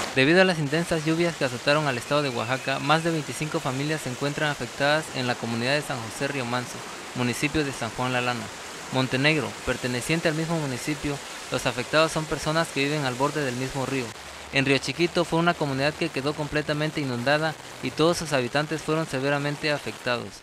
Debido a las intensas lluvias que azotaron al estado de Oaxaca, más de 25 familias se encuentran afectadas en la comunidad de San José Río Manso, municipio de San Juan La Lana. Montenegro, perteneciente al mismo municipio, los afectados son personas que viven al borde del mismo río. En Río Chiquito fue una comunidad que quedó completamente inundada y todos sus habitantes fueron severamente afectados.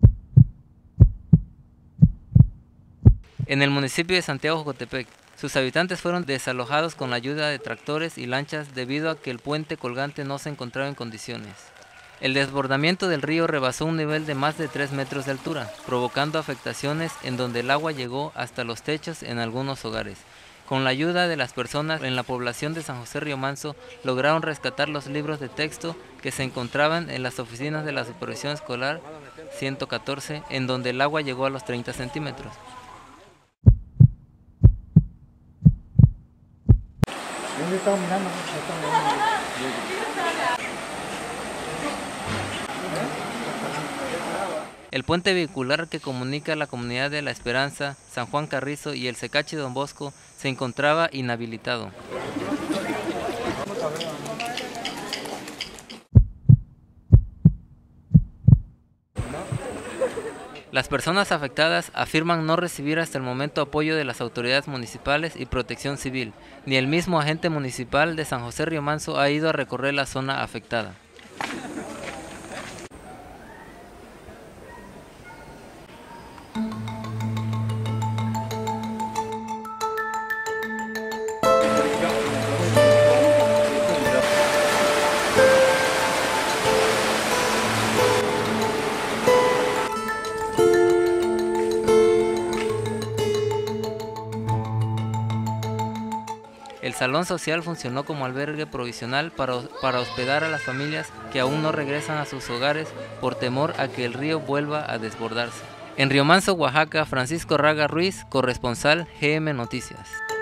En el municipio de Santiago Jocotepec, sus habitantes fueron desalojados con la ayuda de tractores y lanchas debido a que el puente colgante no se encontraba en condiciones. El desbordamiento del río rebasó un nivel de más de 3 metros de altura, provocando afectaciones en donde el agua llegó hasta los techos en algunos hogares. Con la ayuda de las personas en la población de San José Río Manso, lograron rescatar los libros de texto que se encontraban en las oficinas de la Supervisión Escolar 114, en donde el agua llegó a los 30 centímetros. El puente vehicular que comunica la comunidad de La Esperanza, San Juan Carrizo y el Secachi Don Bosco se encontraba inhabilitado. Las personas afectadas afirman no recibir hasta el momento apoyo de las autoridades municipales y protección civil, ni el mismo agente municipal de San José Río Manso ha ido a recorrer la zona afectada. El salón social funcionó como albergue provisional para hospedar a las familias que aún no regresan a sus hogares por temor a que el río vuelva a desbordarse. En Río Manso, Oaxaca, Francisco Raga Ruiz, corresponsal GM Noticias.